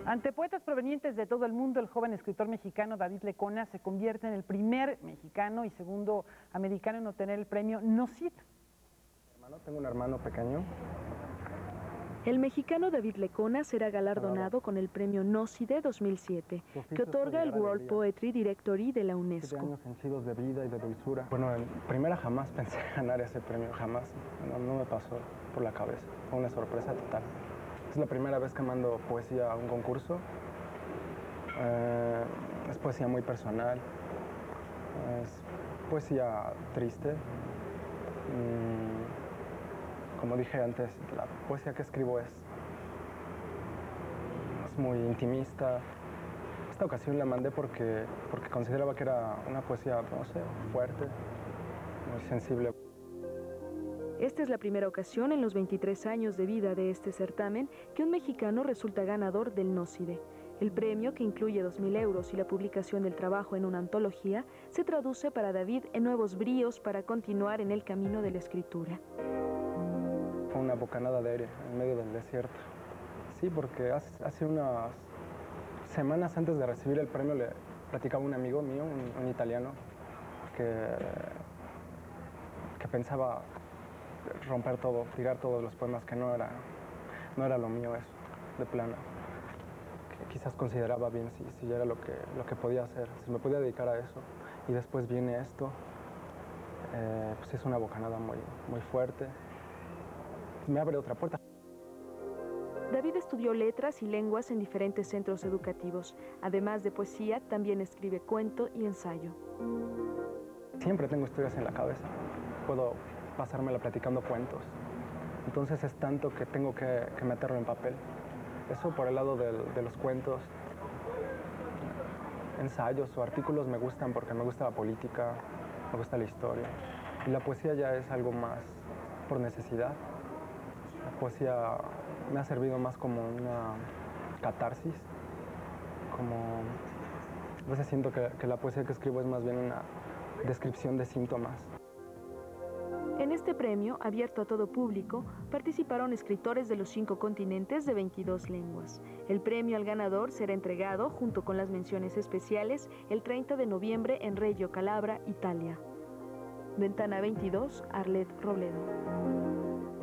Ante poetas provenientes de todo el mundo, el joven escritor mexicano David Lecona se convierte en el primer mexicano y segundo americano en obtener el premio No-Cid. Tengo un hermano pequeño. El mexicano David Lecona será galardonado con el premio No-Cid 2007, que otorga el World Poetry Directory de la UNESCO. 7 años henchidos de vida y de dulzura. Bueno, en primera jamás pensé ganar ese premio, jamás. No me pasó por la cabeza, fue una sorpresa total. Es la primera vez que mando poesía a un concurso. Es poesía muy personal, es poesía triste. Como dije antes, la poesía que escribo es muy intimista. Esta ocasión la mandé porque consideraba que era una poesía, no sé, fuerte, muy sensible. Esta es la primera ocasión en los 23 años de vida de este certamen que un mexicano resulta ganador del No-Cid. El premio, que incluye 2.000 euros y la publicación del trabajo en una antología, se traduce para David en nuevos bríos para continuar en el camino de la escritura. Fue una bocanada de aire en medio del desierto. Sí, porque hace unas semanas antes de recibir el premio le platicaba a un amigo mío, un italiano, que pensaba romper todo, tirar todos los poemas, que no era lo mío eso, de plano. Que quizás consideraba bien si era lo que podía hacer, si me podía dedicar a eso. Y después viene esto, pues es una bocanada muy fuerte. Me abre otra puerta. David estudió letras y lenguas en diferentes centros educativos. Además de poesía, también escribe cuento y ensayo. Siempre tengo historias en la cabeza. Puedo pasármela platicando cuentos. Entonces es tanto que tengo que meterlo en papel. Eso por el lado de los cuentos. Ensayos o artículos me gustan porque me gusta la política, me gusta la historia. Y la poesía ya es algo más por necesidad. La poesía me ha servido más como una catarsis, a veces siento que la poesía que escribo es más bien una descripción de síntomas. En este premio, abierto a todo público, participaron escritores de los 5 continentes de 22 lenguas. El premio al ganador será entregado, junto con las menciones especiales, el 30 de noviembre en Reggio Calabria, Italia. Ventana 22, Arlet Robledo.